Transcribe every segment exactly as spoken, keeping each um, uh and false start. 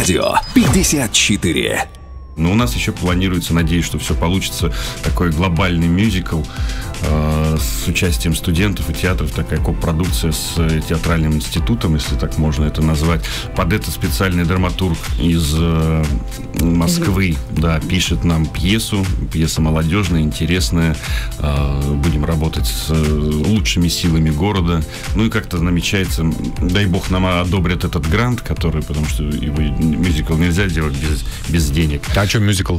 Радио пятьдесят четыре. Но у нас еще планируется, надеюсь, что все получится, такой глобальный мюзикл э, с участием студентов и театров, такая копродукция с театральным институтом, если так можно это назвать. Под это специальный драматург из э, Москвы, да, пишет нам пьесу. Пьеса молодежная, интересная. Э, будем работать с лучшими силами города. Ну и как-то намечается, дай бог нам одобрят этот грант, который, потому что его мюзикл нельзя делать без, без денег. А о чем мюзикл?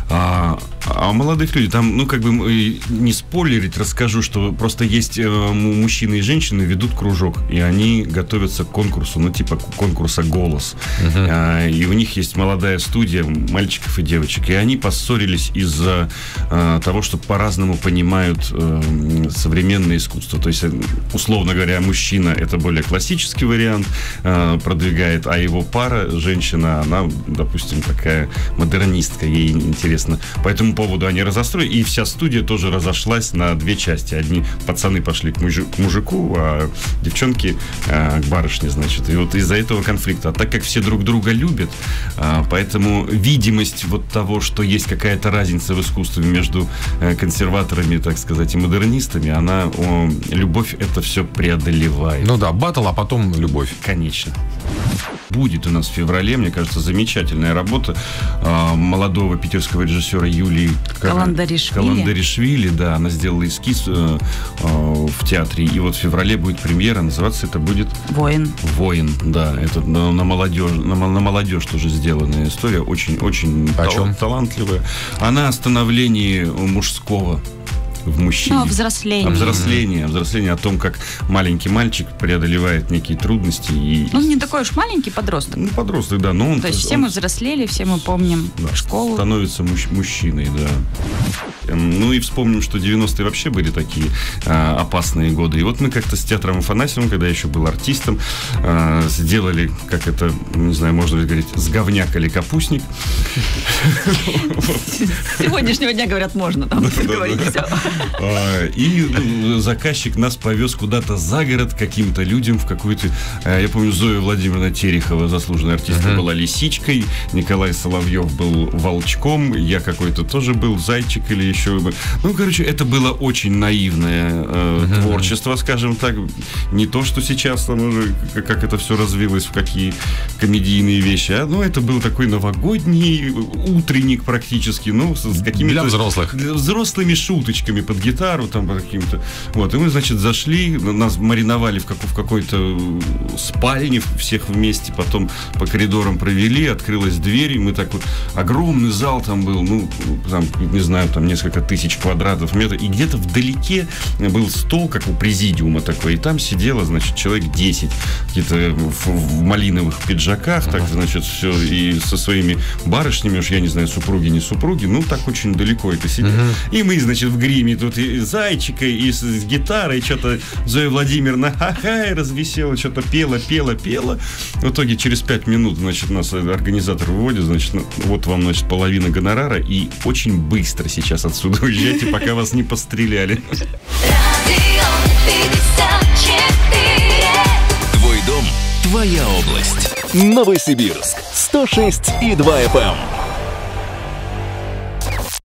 А, а молодых людей, там, ну, как бы не спойлерить, расскажу, что просто есть э, мужчины и женщины ведут кружок, и они готовятся к конкурсу, ну, типа конкурса «Голос». Uh-huh. А, и у них есть молодая студия мальчиков и девочек, и они поссорились из-за э, того, что по-разному понимают э, современное искусство. То есть, условно говоря, мужчина — это более классический вариант, э, продвигает, а его пара, женщина, она, допустим, такая модернистка, ей интересно. По этому поводу они разостроили, и вся студия тоже разошлась на две части. Одни пацаны пошли к, мужи, к мужику, а девчонки а, к барышне, значит. И вот из-за этого конфликта. А так как все друг друга любят, а, поэтому видимость вот того, что есть какая-то разница в искусстве между а, консерваторами, так сказать, и модернистами, она, о, любовь это все преодолевает. Ну да, баттл, а потом любовь. Конечно. Будет у нас в феврале, мне кажется, замечательная работа э, молодого питерского режиссера Юлии Каландаришвили. Каландаришвили, да, она сделала эскиз э, э, в театре, и вот в феврале будет премьера, называться это будет «Воин». «Воин», да, это на, на молодежь, на, на молодежь тоже сделанная история, очень-очень тал- талантливая. Она о становлении мужского в мужчине. Ну, взросление. О взрослении, о взрослении, о том, как маленький мальчик преодолевает некие трудности. И... Он не такой уж маленький подросток. Ну, подросток, да. Но он, То есть все он... мы взрослели, все мы помним да, школу. Становится муж- мужчиной, да. Ну и вспомним, что девяностые вообще были такие а, опасные годы. И вот мы как-то с театром Афанасьевым, когда я еще был артистом, а, сделали, как это, не знаю, можно ли говорить, сговняк или капустник. С сегодняшнего дня, говорят, можно там говорить все. И заказчик нас повез куда-то за город каким-то людям в какую-то... Я помню, Зоя Владимировна Терехова, заслуженная артистка, была лисичкой, Николай Соловьев был волчком, я какой-то тоже был зайчик или еще... Ну, короче, это было очень наивное э, uh-huh. творчество, скажем так. Не то, что сейчас там уже, как это все развилось, в какие комедийные вещи. А, ну, это был такой новогодний утренник практически, ну, с, с какими-то... Для взрослых. Взрослыми шуточками под гитару, там, по каким-то... Вот, и мы, значит, зашли, нас мариновали в, как, в какой-то спальне всех вместе, потом по коридорам провели, открылась дверь, и мы так вот... Огромный зал там был, ну, там, не знаю, там несколько тысяч квадратов метров, и где-то вдалеке был стол, как у президиума такой, и там сидело, значит, человек десять, какие-то в, в малиновых пиджаках, так, значит, все, и со своими барышнями, уж я не знаю, супруги, не супруги, ну, так очень далеко это сидели. Uh-huh. И мы, значит, в гриме тут и зайчика, и с, с гитарой, что-то Зоя Владимировна ха-ха, и развесела, что-то пела, пела, пела. В итоге через пять минут, значит, нас организатор выводит, значит, вот вам, значит, половина гонорара, и очень быстро сейчас отсюда уезжайте, пока вас не постреляли. Твой дом, твоя область. Новосибирск, сто шесть и два эф эм.